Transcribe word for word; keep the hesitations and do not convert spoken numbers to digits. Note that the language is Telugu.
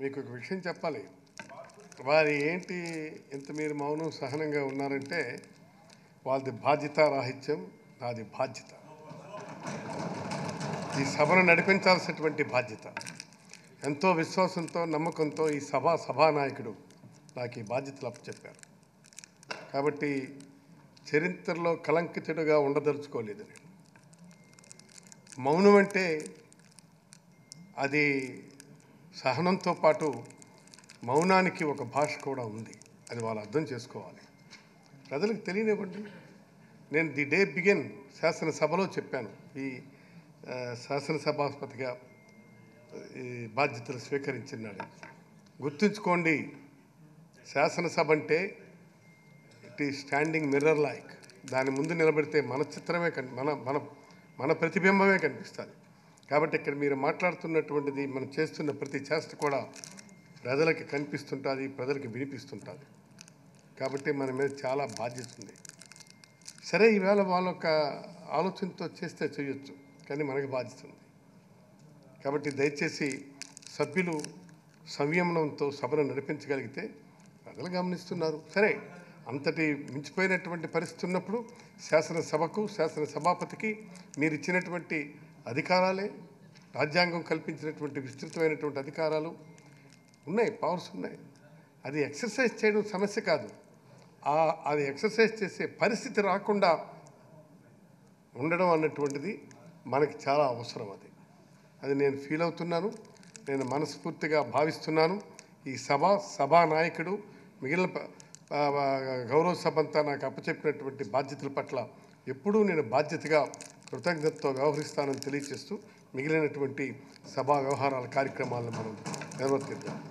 మీకు ఒక విషయం చెప్పాలి. వారి ఏంటి ఇంత మీరు మౌనం సహనంగా ఉన్నారంటే వాళ్ళది బాధ్యత రాహిత్యం, నాది బాధ్యత. ఈ సభను నడిపించాల్సినటువంటి బాధ్యత. ఎంతో విశ్వాసంతో నమ్మకంతో ఈ సభ సభానాయకుడు నాకు ఈ బాధ్యతలు అప్పచెప్పారు. కాబట్టి చరిత్రలో కలంకితుడుగా ఉండదలుచుకోలేదు నేను. మౌనం అంటే అది సహనంతో పాటు మౌనానికి ఒక భాష కూడా ఉంది. అది వాళ్ళు అర్థం చేసుకోవాలి. ప్రజలకు తెలియనివ్వండి. నేను ది డే బిగిన్ శాసనసభలో చెప్పాను. ఈ శాసనసభాపతిగా ఈ బాధ్యతలు స్వీకరించినాడు. గుర్తుంచుకోండి, శాసనసభ అంటే ఇట్ ఈ స్టాండింగ్ మిర్రర్ లైక్. దాని ముందు నిలబడితే మన చిత్రమే కని మన మన మన ప్రతిబింబమే కనిపిస్తుంది. కాబట్టి ఇక్కడ మీరు మాట్లాడుతున్నటువంటిది, మనం చేస్తున్న ప్రతి చేష్ట కూడా ప్రజలకి కనిపిస్తుంటుంది, ప్రజలకి వినిపిస్తుంటుంది. కాబట్టి మన మీద చాలా బాధ్యత ఉంది. సరే, ఈవేళ వాళ్ళ యొక్క ఆలోచనతో చేస్తే చేయొచ్చు, కానీ మనకి బాధ్యత ఉంది. కాబట్టి దయచేసి సభ్యులు సంయమనంతో సభను నడిపించగలిగితే ప్రజలు గమనిస్తున్నారు. సరే, అంతటి మించిపోయినటువంటి పరిస్థితి ఉన్నప్పుడు శాసనసభకు శాసన సభాపతికి మీరు ఇచ్చినటువంటి అధికారాలే, రాజ్యాంగం కల్పించినటువంటి విస్తృతమైనటువంటి అధికారాలు ఉన్నాయి, పవర్స్ ఉన్నాయి. అది ఎక్సర్సైజ్ చేయడం సమస్య కాదు. అది ఎక్సర్సైజ్ చేసే పరిస్థితి రాకుండా ఉండడం అన్నటువంటిది మనకి చాలా అవసరం. అది అది నేను ఫీల్ అవుతున్నాను, నేను మనస్ఫూర్తిగా భావిస్తున్నాను. ఈ సభ సభా నాయకుడు మిగిలిన గౌరవ సభ అంతా నాకు అప్పచెప్పినటువంటి బాధ్యతల పట్ల ఎప్పుడూ నేను బాధ్యతగా కృతజ్ఞతతో వ్యవహరిస్తానని తెలియజేస్తూ మిగిలినటువంటి సభా వ్యవహారాల కార్యక్రమాలను మనం నిర్వర్తిద్దాం.